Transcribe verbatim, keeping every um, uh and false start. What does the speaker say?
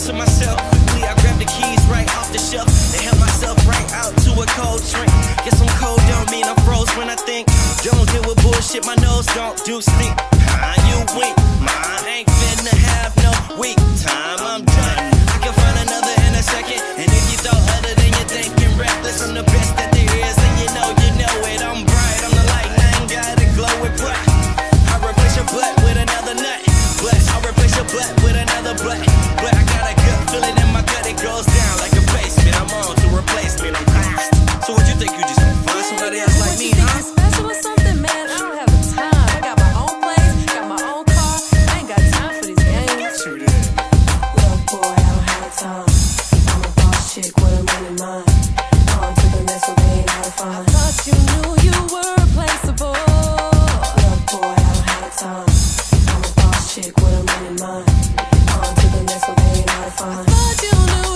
to myself. Quickly, I grabbed the keys right off the shelf and held myself right out to a cold drink. Guess I'm cold, don't mean I'm froze when I think. Don't deal with bullshit, my nose don't do stink. Huh, you wink, mine ain't finna have no weak time. I'm done. I can find another in a second. And if you thought other than you're thinking reckless, I'm the best that there is, and you know, you know it. I'm bright, I'm the light, and I ain't gotta glow with butt. I replace your butt with another nut. But I'll replace your butt with another butt. But I got a gut feeling in my gut, it goes down like a basement. I'm on to replacement, I'm past. So what you think, you just gonna find somebody else like me, huh? Special or something, man? I don't have the time. I got my own place, got my own car. I ain't got time for these games. True that. Look, boy, I don't have time. I'm a boss chick with a money mind. On to the next one, they ain't how to find. I thought you knew you were replaceable. Look, boy, I don't have time. I'm a boss chick with a money mind. On to the next one, they ain't how to find. I thought you knew